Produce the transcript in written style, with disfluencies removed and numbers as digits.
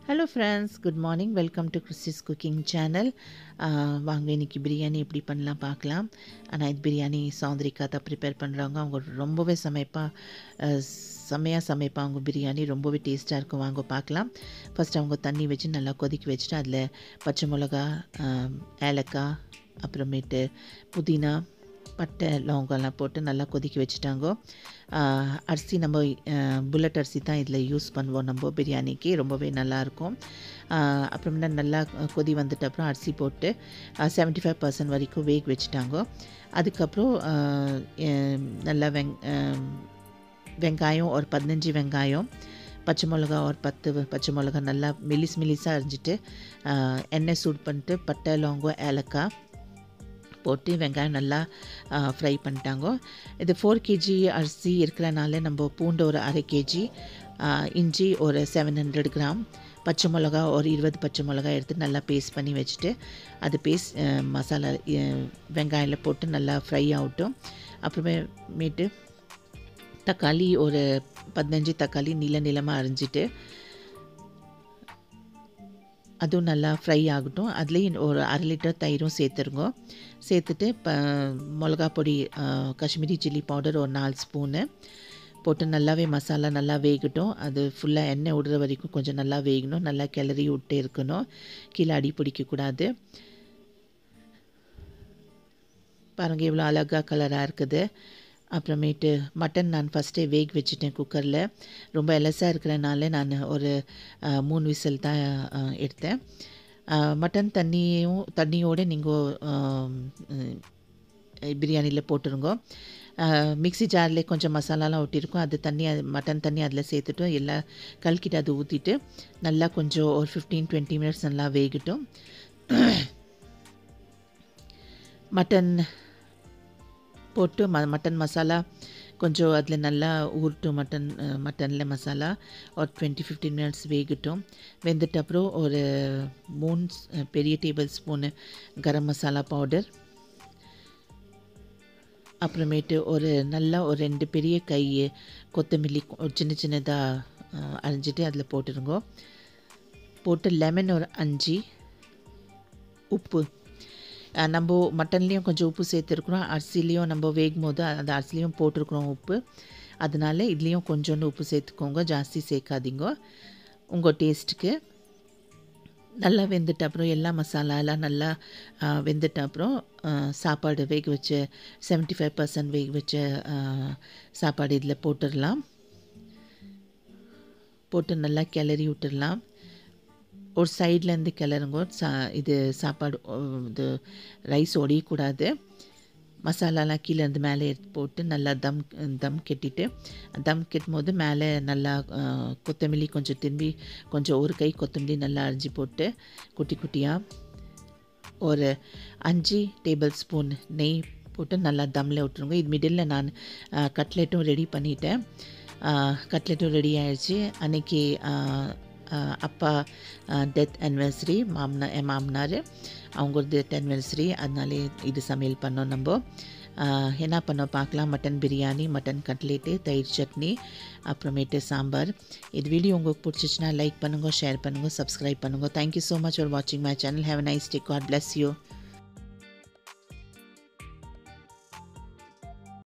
Hello friends, good morning. Welcome to Christy's cooking channel. வாங்க இன்னைக்கு பிரியாணி எப்படி பண்ணலாம் பார்க்கலாம். ஆனால் இது பிரியாணி சாந்திரிக்கா தான் ப்ரிப்பேர் பண்ணுறாங்க. அவங்க ரொம்பவே செம்மையாக சமைப்பாங்க. அவங்க பிரியாணி ரொம்பவே டேஸ்ட்டாக இருக்கும். வாங்க பார்க்கலாம். ஃபஸ்ட் அவங்க தண்ணி வச்சு நல்லா கொதிக்க வச்சுட்டு அதில் பச்சை மிளகா, ஏலக்காய், அப்புறமேட்டு புதினா, பட்டை, லவங்கம்லாம் போட்டு நல்லா கொதிக்க வச்சுட்டாங்க. அரிசி நம்ம புல்லட் அரிசி தான் இதில் யூஸ் பண்ணுவோம். நம்ம பிரியாணிக்கு ரொம்பவே நல்லாயிருக்கும். அப்புறமேட்டா நல்லா கொதி வந்துட்டு அப்புறம் அரிசி போட்டு 75% வரைக்கும் வேக வச்சுட்டாங்க. அதுக்கப்புறம் நல்லா வெங்காயம் ஒரு 15 வெங்காயம், பச்சை மிளகா ஒரு 10 பச்சை மிளகா நல்லா மெலிசாக அரிஞ்சிட்டு எண்ணெய் சூடு பண்ணிட்டு பட்டை, லவங்கம், ஏலக்காய் போட்டு வெங்காயம் நல்லா ஃப்ரை பண்ணிட்டாங்க. இது 4 kg அரிசி இருக்கிறனால நம்ம பூண்டு ஒரு 1/2 kg, இஞ்சி ஒரு 700 கிராம், பச்சை மிளகா ஒரு 20 பச்சை மிளகா எடுத்து நல்லா பேஸ்ட் பண்ணி வச்சுட்டு அது மசாலா வெங்காயில் போட்டு நல்லா ஃப்ரை ஆகட்டும். அப்புறமேட்டு தக்காளி ஒரு 15 தக்காளி நீளமாக அரிஞ்சிட்டு அதுவும் நல்லா ஃப்ரை ஆகட்டும். அதுலேயும் ஒரு 1/2 லிட்டர் தயிரும் சேர்த்துட்டு மிளகா பொடி, காஷ்மீரி சில்லி பவுடர் ஒரு 4 ஸ்பூனு போட்டு நல்லாவே மசாலா நல்லா வேகட்டும். அது ஃபுல்லாக எண்ணெய் விடுற வரைக்கும் கொஞ்சம் நல்லா வேகணும். நல்லா கிளறி விட்டே இருக்கணும். கீழே அடி பிடிக்கக்கூடாது. பாருங்கள் எவ்வளோ அழகாக கலராக இருக்குது. அப்புறமேட்டு மட்டன் நான் ஃபஸ்ட்டே வேக வச்சுட்டேன் குக்கரில். ரொம்ப எலசாக இருக்கிறனால நான் ஒரு 3 விசில் தான் எடுத்தேன். மட்டன் தண்ணியோடு நீங்கள் பிரியாணியில் போட்டுருங்க. மிக்ஸி ஜாரில் கொஞ்சம் மசாலாலாம் ஒட்டியிருக்கும். அது மட்டன் தண்ணி அதில் சேர்த்துட்டு எல்லாம் கலக்கிட்டு அது ஊற்றிட்டு நல்லா கொஞ்சம் ஒரு 15-20 மினிட்ஸ் நல்லா வேகட்டும். மட்டன் போட்டு மட்டன் மசாலா கொஞ்சம் அதில் நல்லா ஊறட்டும். மட்டனில் மசாலா ஒரு 20-15 மினிட்ஸ் வேகட்டும். வெந்துட்டு அப்புறம் ஒரு 3 பெரிய tablespoon garam masala powder, அப்புறமேட்டு ஒரு 2 பெரிய கை கொத்தமல்லி சின்னதாக அரிஞ்சிட்டு அதில் போட்டுருங்க. போட்டு லெமன் ஒரு 5, உப்பு நம்ம மட்டன்லேயும் கொஞ்சம் உப்பு சேர்த்துருக்குறோம். அரிசிலையும் நம்ம வேகும் போது அந்த அரிசிலையும் போட்டிருக்குறோம் உப்பு. அதனால இதுலேயும் கொஞ்சோண்டு உப்பு சேர்த்துக்கோங்க, ஜாஸ்தி சேர்க்காதீங்க உங்கள் டேஸ்ட்டுக்கு. நல்லா வெந்துட்ட அப்புறம் எல்லா மசாலாலாம் நல்லா வெந்துட்ட அப்புறம் சாப்பாடு வேக வச்ச 75% வேக வச்ச சாப்பாடு இதில் போட்டுடலாம். போட்டு நல்லா கிளறி விட்டுடலாம். ஒரு சைட்லேருந்து கிளறுங்க. இது சாப்பாடு இது ரைஸ் ஒடியக்கூடாது. மசாலாலாம் கீழேருந்து மேலே எடுத்து போட்டு நல்லா தம் கெட்டிட்டு கெட்டும் போது மேலே நல்லா கொத்தமல்லி கொஞ்சம் ஒரு கை கொத்தமல்லி நல்லா அரிஞ்சு போட்டு குட்டி குட்டியாக ஒரு 5 டேபிள் ஸ்பூன் நெய் போட்டு நல்லா தம்மில் விட்டுருங்க. இது மிடில் நான் கட்லெட்டும் ரெடி பண்ணிட்டேன். கட்லெட்டும் ரெடி ஆயிடுச்சு. அன்றைக்கி அப்பா டெத் ஆனிவர்சரி, என் மாமனார் அவங்க டெத் ஆனிவர்சரி, அதனாலே இது சமையல் பண்ணோம். நம்ம என்ன பண்ணோம் பார்க்கலாம். மட்டன் பிரியாணி, மட்டன் கட்லெட்டு, தயிர் சட்னி, அப்புறமேட்டு சாம்பார். இது வீடியோ உங்களுக்கு பிடிச்சிச்சின்னா லைக் பண்ணுங்கள், ஷேர் பண்ணுங்கள், சப்ஸ்கிரைப் பண்ணுங்கள். தேங்க்யூ ஸோ மச் ஃபார் வாட்சிங் my channel. Have a nice day. God bless you.